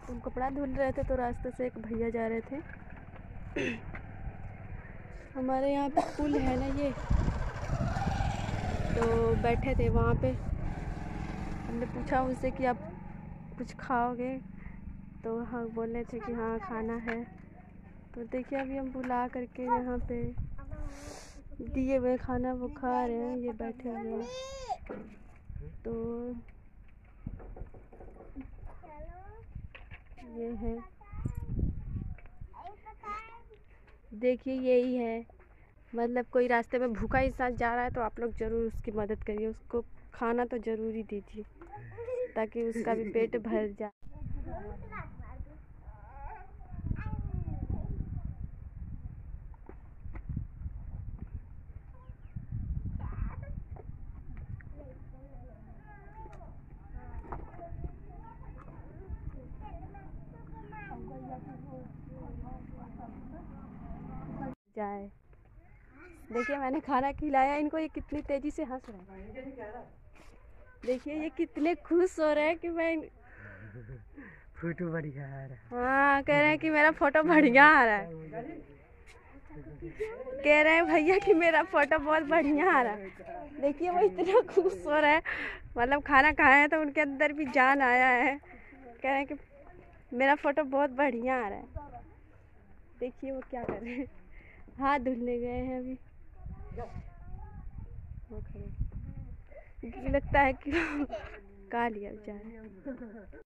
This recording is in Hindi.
तुम कपड़ा धुल रहे थे तो रास्ते से एक भैया जा रहे थे। हमारे यहाँ पे पुल है ना ये, तो बैठे थे वहाँ पे। हमने पूछा उनसे कि आप कुछ खाओगे, तो हाँ बोले थे कि हाँ खाना है। तो देखिए अभी हम बुला करके यहाँ पे दिए हुए खाना वो खा रहे हैं, ये बैठे हुए हैं। तो ये है, देखिए यही है, मतलब कोई रास्ते में भूखा इंसान जा रहा है तो आप लोग ज़रूर उसकी मदद करिए, उसको खाना तो ज़रूर ही दीजिए ताकि उसका भी पेट भर जाए। जाए देखिए मैंने खाना खिलाया इनको, ये कितनी तेजी से हंस रहे हैं। देखिए ये कितने खुश हो रहे हैं कि मैं फोटो बढ़िया आ रहा है। हाँ कह रहे हैं कि मेरा फोटो बढ़िया आ रहा है, कह रहे हैं भैया कि मेरा फोटो बहुत बढ़िया आ रहा है। देखिए वो इतना खुश हो रहा है, मतलब खाना खाए हैं तो उनके अंदर भी जान आया है। कह रहे हैं कि मेरा फोटो बहुत बढ़िया आ रहा है। देखिए वो क्या कर रहे हैं, हाथ धुलने गए हैं अभी। वो खड़े लगता है कि खा लिया बेचारे।